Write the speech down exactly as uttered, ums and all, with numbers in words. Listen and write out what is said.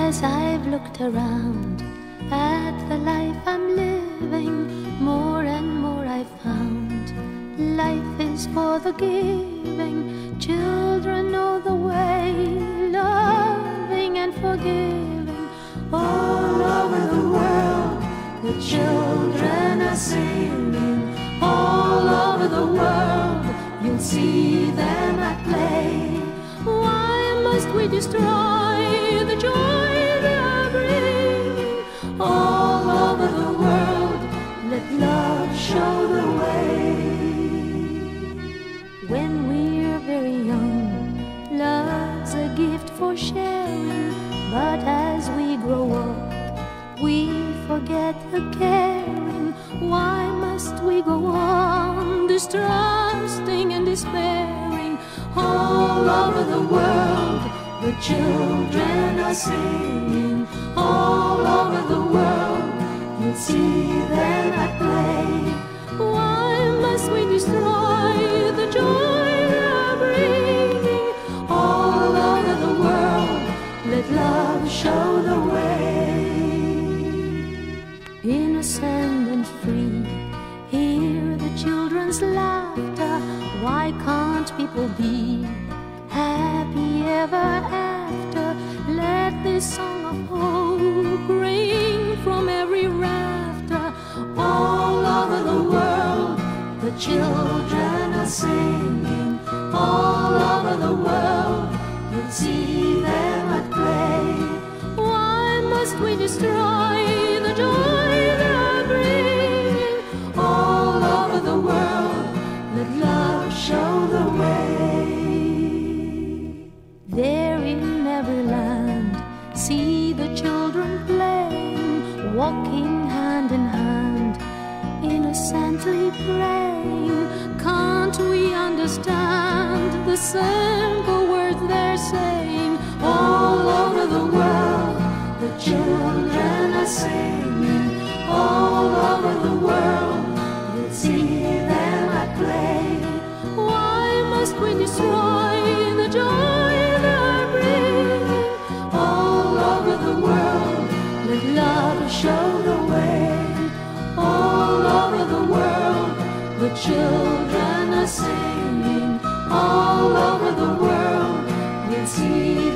As I've looked around at the life I'm living, more and more I've found life is for the giving. Children know the way, loving and forgiving. All over the world, the children are singing. All over the world, you'll see them at play. Why must we destroy the joy they are bringing? All over the world, let love show the way. When we're very young, love's a gift for sharing. But as we grow up, we forget the caring. Why must we go on distrusting and despairing? All over the world, the children are singing. All over the world, you'll see them at play. Why must we destroy the joy they are bringing? All over the world, let love show the way. Innocent and free, hear the children's laughter. Why can't people be happy ever after? Let this song of hope ring from every rafter. All over the world, the children are singing. All over the world, you'll see them at play. Why must we destroy the joy they are bringing? All over the world, let love show the way. There in every land, see the children playing, walking hand in hand, innocently praying. Can't we understand the simple words they're saying? All over the world, the children are singing. All over the world, you'll see them at play. Why must we destroy the joy they are bringing? All over the world, let love show the way. All over the world, the children are singing. All over the world, you'll see